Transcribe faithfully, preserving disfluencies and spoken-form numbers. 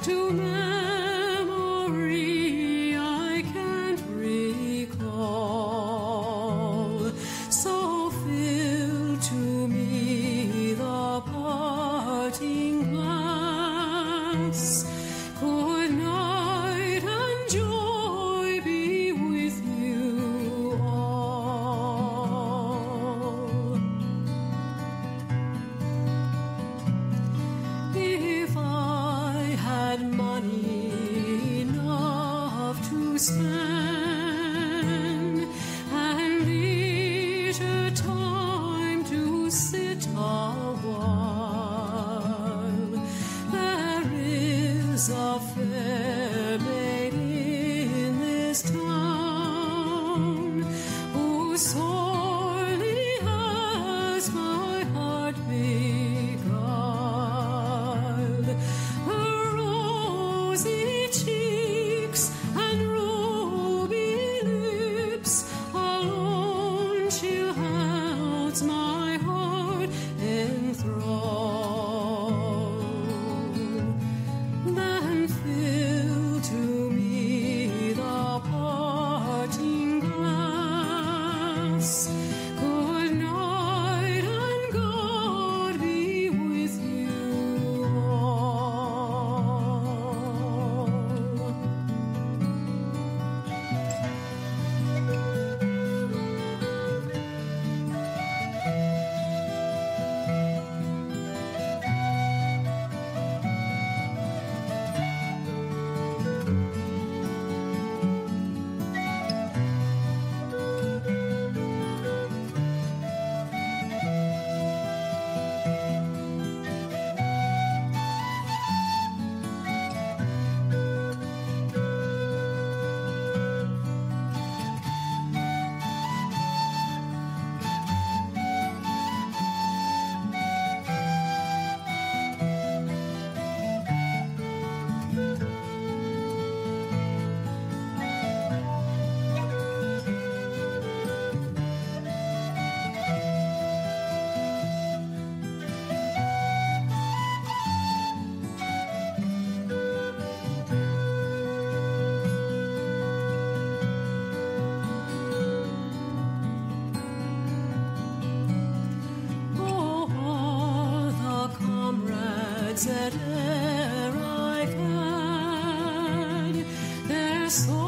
to memory I can't recall. So fill to me the parting glass. Good night and joy be with you all. If I had money enough to spend and leisure time to sit a while, there is a fair maid in this town who sorely has my heart beguiled. Her rosy cheeks and ruby lips alone she holds my heart enthralled. Then fill to me the parting glass. Good night and God be with you all. Oh, all the comrades that e'er I've had, their souls